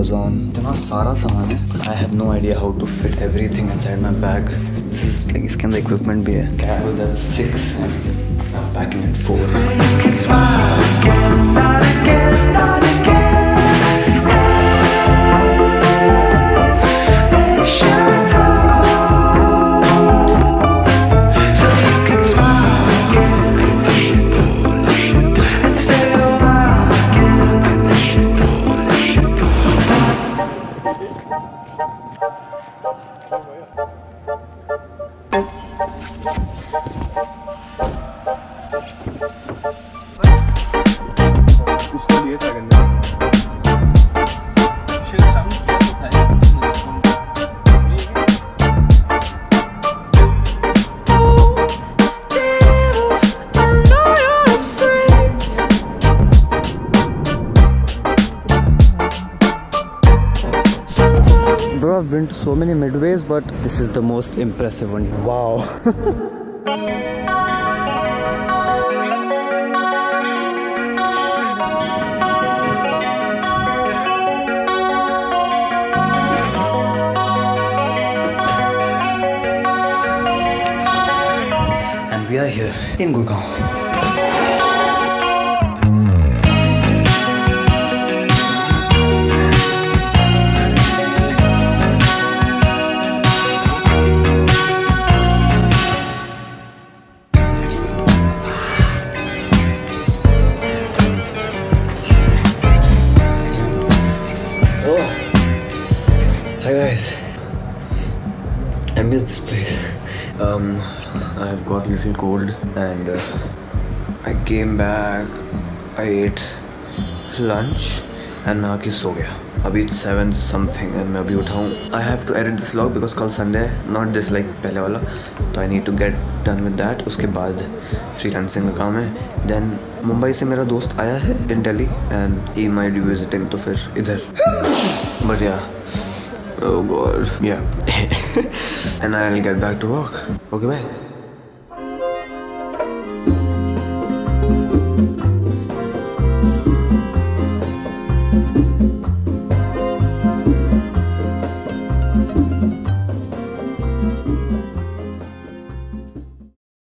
was on. इतना सारा सामान है. I have no idea how to fit everything inside my bag. This is like इसके अंदर equipment भी है. Camels at 6 and I'm packing at 4. Bro, I've been to so many midways, but this is the most impressive one. Wow. And we are here in Gurgaon. Hi guys, I miss this place. I've got a little cold and I came back, I ate lunch and मैं आके सो गया. अभी it's 7 something and मैं अभी उठा हूँ. I have to edit this vlog because कल Sunday है, not this like पहले वाला. तो I need to get done with that. उसके बाद freelancing का काम है. Then मुंबई से मेरा दोस्त आया है in Delhi and he might be visiting तो फिर इधर. But yeah. Oh god, yeah. And I'll get back to work. Okay, bye.